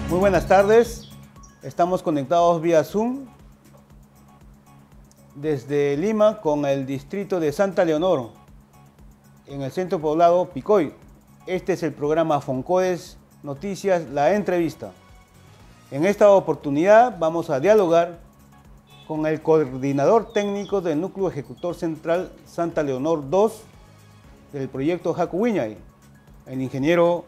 Muy buenas tardes, estamos conectados vía Zoom desde Lima con el distrito de Santa Leonor, en el centro poblado Picoy. Este es el programa Foncodes Noticias, la entrevista. En esta oportunidad vamos a dialogar con el coordinador técnico del Núcleo Ejecutor Central Santa Leonor II del proyecto Jacuwiñay, el ingeniero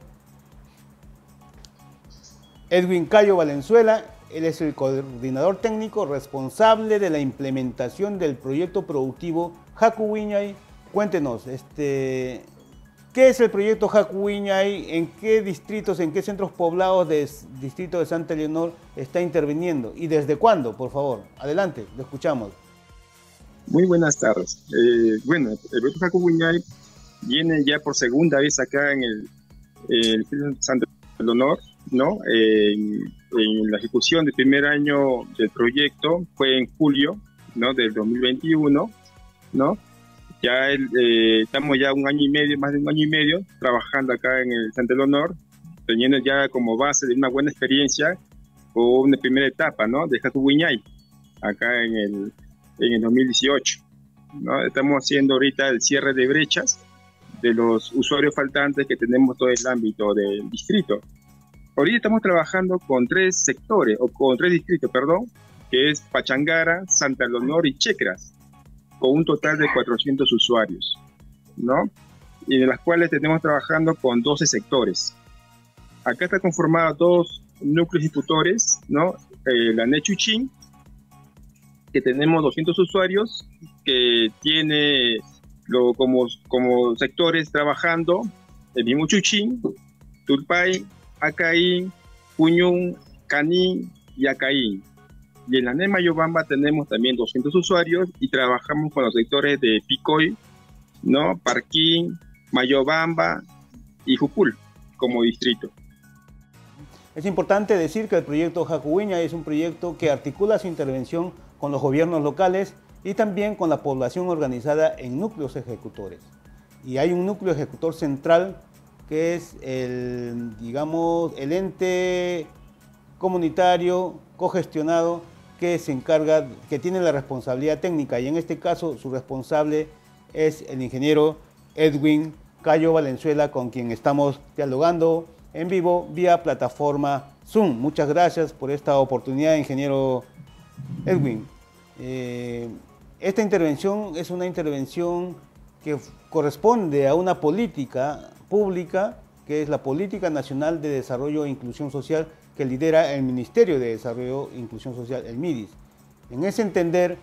Edwin Cayo Valenzuela. Él es el coordinador técnico responsable de la implementación del proyecto productivo Jacuwiñay. Cuéntenos, ¿qué es el proyecto Jacuwiñay? ¿En qué distritos, en qué centros poblados del distrito de Santa Leonor está interviniendo? ¿Y desde cuándo, por favor? Adelante, lo escuchamos. Muy buenas tardes. El proyecto Jacuwiñay viene ya por segunda vez acá en el distrito de Santa Leonor, ¿no? En la ejecución del primer año del proyecto fue en julio, ¿no?, del 2021, ¿no? Ya estamos ya un año y medio, más de un año y medio, trabajando acá en el Santa Leonor, teniendo ya como base de una buena experiencia con una primera etapa, ¿no?, de Jacuwiñay, acá en el 2018, ¿no? Estamos haciendo ahorita el cierre de brechas de los usuarios faltantes que tenemos todo el ámbito del distrito. Ahorita estamos trabajando con tres sectores, o con tres distritos, perdón, que es Pachangara, Santa Leonor y Checras, con un total de 400 usuarios, ¿no? Y de las cuales tenemos trabajando con 12 sectores. Acá está conformado dos núcleos ejecutores, ¿no? La Nechuchín, que tenemos 200 usuarios, que tiene como sectores trabajando el mismo Chuchín, Tulpay, Acaín, Puñún, Canín y Acaín. Y en la NEM Mayobamba tenemos también 200 usuarios y trabajamos con los sectores de Picoy, ¿no?, Parquín, Mayobamba y Jucul como distrito. Es importante decir que el proyecto Jacuwiñay es un proyecto que articula su intervención con los gobiernos locales y también con la población organizada en núcleos ejecutores. Y hay un núcleo ejecutor central que es el ente comunitario cogestionado que se encarga, que tiene la responsabilidad técnica, y en este caso su responsable es el ingeniero Edwin Cayo Valenzuela, con quien estamos dialogando en vivo vía plataforma Zoom. Muchas gracias por esta oportunidad, ingeniero Edwin. Esta intervención es una intervención que corresponde a una política pública, que es la Política Nacional de Desarrollo e Inclusión Social, que lidera el Ministerio de Desarrollo e Inclusión Social, el MIDIS. En ese entender,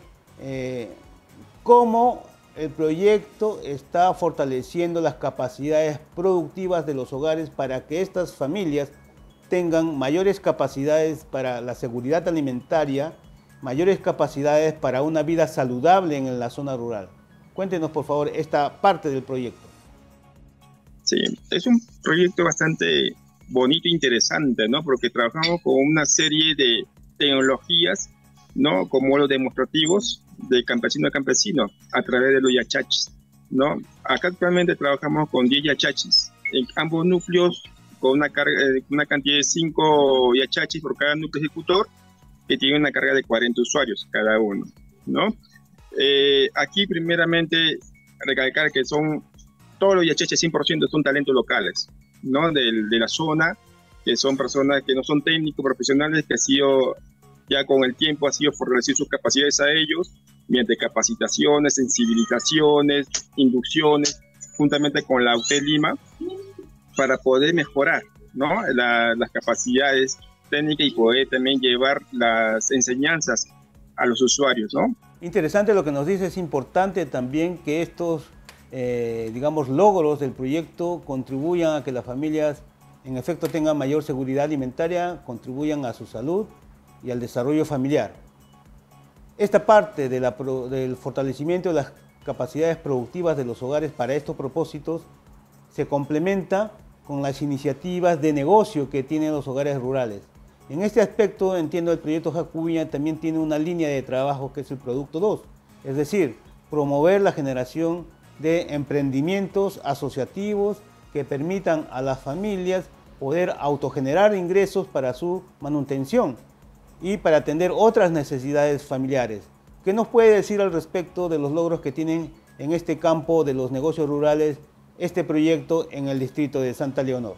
cómo el proyecto está fortaleciendo las capacidades productivas de los hogares para que estas familias tengan mayores capacidades para la seguridad alimentaria, mayores capacidades para una vida saludable en la zona rural. Cuéntenos, por favor, esta parte del proyecto. Sí, es un proyecto bastante bonito e interesante, ¿no?, porque trabajamos con una serie de tecnologías, ¿no?, como los demostrativos de campesino a campesino a través de los yachachis, ¿no? Acá actualmente trabajamos con 10 yachachis en ambos núcleos, con una cantidad de 5 yachachis por cada núcleo ejecutor, que tiene una carga de 40 usuarios cada uno, ¿no? Aquí primeramente recalcar que todos los yachachis 100% son talentos locales, ¿no?, de la zona, que son personas que no son técnicos profesionales, que ya con el tiempo ha sido fortalecer sus capacidades a ellos mediante capacitaciones, sensibilizaciones, inducciones, juntamente con la UTE Lima, para poder mejorar, ¿no?, las capacidades técnicas y poder también llevar las enseñanzas a los usuarios, ¿no? Interesante lo que nos dice. Es importante también que estos logros del proyecto contribuyan a que las familias en efecto tengan mayor seguridad alimentaria, contribuyan a su salud y al desarrollo familiar. Esta parte del fortalecimiento de las capacidades productivas de los hogares para estos propósitos se complementa con las iniciativas de negocio que tienen los hogares rurales. En este aspecto, entiendo, el proyecto Jacuwiñay también tiene una línea de trabajo que es el Producto 2, es decir, promover la generación de emprendimientos asociativos que permitan a las familias poder autogenerar ingresos para su manutención y para atender otras necesidades familiares. ¿Qué nos puede decir al respecto de los logros que tienen en este campo de los negocios rurales este proyecto en el distrito de Santa Leonor?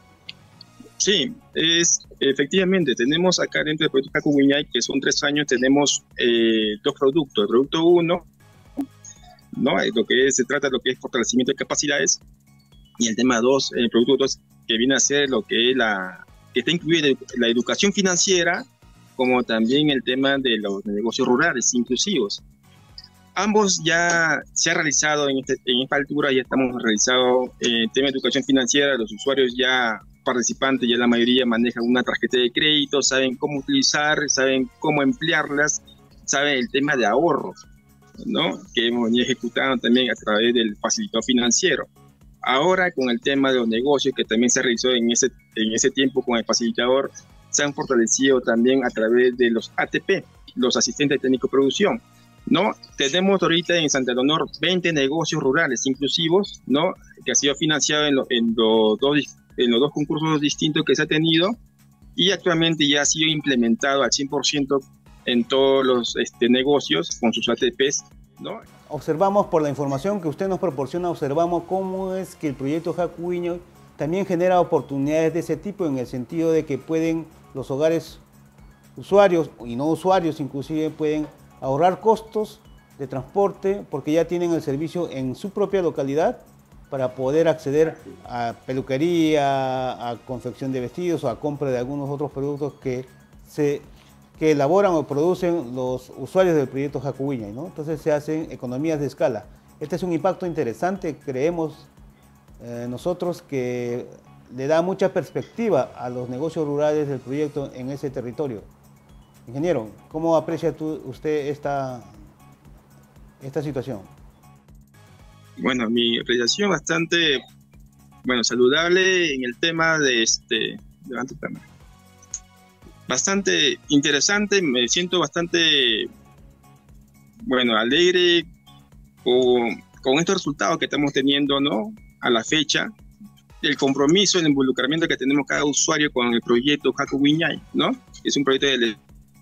Sí, efectivamente, tenemos acá dentro del proyecto Jacuguiñay, que son 3 años, tenemos 2 productos. El producto 1, ¿no? Se trata de lo que es fortalecimiento de capacidades, y el tema 2, el producto 2, que viene a ser lo que es que está incluida la educación financiera, como también el tema de los negocios rurales inclusivos. Ambos ya se ha realizado en esta altura, ya estamos realizando el tema de educación financiera. Los usuarios ya participantes, ya la mayoría manejan una tarjeta de crédito, saben cómo utilizar, saben cómo emplearlas, saben el tema de ahorros, ¿no? Que hemos venido ejecutando también a través del facilitador financiero. Ahora con el tema de los negocios, que también se realizó en ese tiempo con el facilitador, se han fortalecido también a través de los ATP, los asistentes técnicos de producción, ¿no? Tenemos ahorita en Santa Leonor 20 negocios rurales inclusivos, ¿no? Que ha sido financiado en los dos concursos distintos que se ha tenido, y actualmente ya ha sido implementado al 100% en todos los negocios con sus ATPs, ¿no? Observamos, por la información que usted nos proporciona, observamos cómo es que el proyecto Jacuguiñay también genera oportunidades de ese tipo, en el sentido de que pueden los hogares usuarios y no usuarios inclusive pueden ahorrar costos de transporte porque ya tienen el servicio en su propia localidad para poder acceder a peluquería, a confección de vestidos o a compra de algunos otros productos que elaboran o producen los usuarios del proyecto Jacuguiñay, ¿no? Entonces se hacen economías de escala. Este es un impacto interesante, creemos nosotros, que le da mucha perspectiva a los negocios rurales del proyecto en ese territorio. Ingeniero, ¿cómo aprecia usted esta situación? Bueno, mi apreciación bastante, saludable en el tema de levanto cámara. Bastante interesante, me siento bastante, alegre con estos resultados que estamos teniendo, ¿no? A la fecha, el compromiso, el involucramiento que tenemos cada usuario con el proyecto Jacuguiñay, ¿no? Es un proyecto del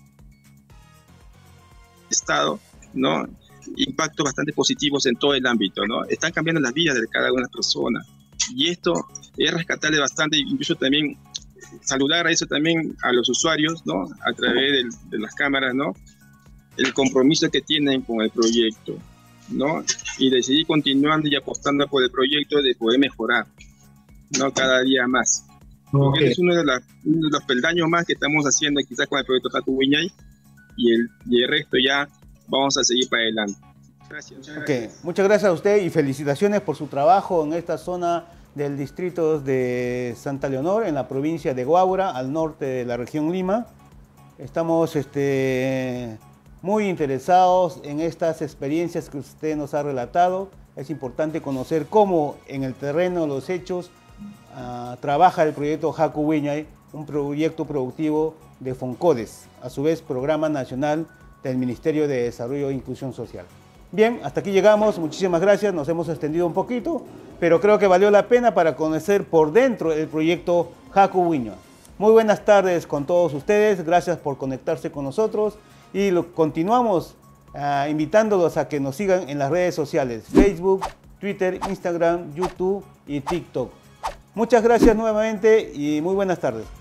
Estado, ¿no? Impactos bastante positivos en todo el ámbito, ¿no? Están cambiando las vidas de cada una de las personas, y esto es rescatarle bastante, incluso también saludar a eso también a los usuarios, ¿no? A través de las cámaras, ¿no? El compromiso que tienen con el proyecto, ¿no? Y de seguir continuando y apostando por el proyecto, de poder mejorar, ¿no? Cada día más. Porque es uno de los peldaños más que estamos haciendo quizás con el proyecto Jacuguiñay, y el resto ya vamos a seguir para adelante. Gracias. Muchas gracias a usted y felicitaciones por su trabajo en esta zona del distrito de Santa Leonor, en la provincia de Huaura, al norte de la región Lima. Estamos muy interesados en estas experiencias que usted nos ha relatado. Es importante conocer cómo en el terreno, los hechos, trabaja el proyecto Jacuguiñay, un proyecto productivo de FONCODES, a su vez Programa Nacional del Ministerio de Desarrollo e Inclusión Social. Bien, hasta aquí llegamos, muchísimas gracias, nos hemos extendido un poquito, pero creo que valió la pena para conocer por dentro el proyecto Jacuguiñay. Muy buenas tardes con todos ustedes, gracias por conectarse con nosotros y continuamos invitándolos a que nos sigan en las redes sociales, Facebook, Twitter, Instagram, YouTube y TikTok. Muchas gracias nuevamente y muy buenas tardes.